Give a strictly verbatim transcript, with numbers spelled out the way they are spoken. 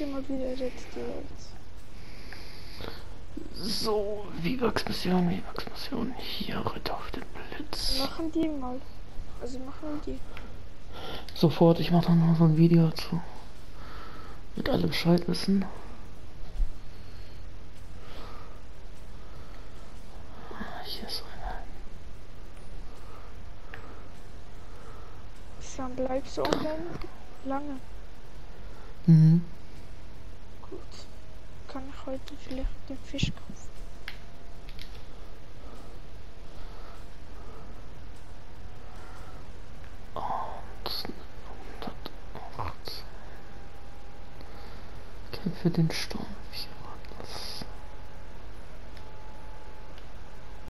mal wieder rettet die Welt. So, Vivax-Mission, Vivax-Mission. Hier, Ritter auf den Blitz. Machen die mal. Also machen die. Sofort, ich mache dann noch so ein Video dazu. Damit alle Bescheid wissen. Hier ist einer. Dann bleibst du online lange. Mhm. Gut. Kann ich heute vielleicht den Fisch kaufen? Und hundertacht. Kämpfe den Sturm.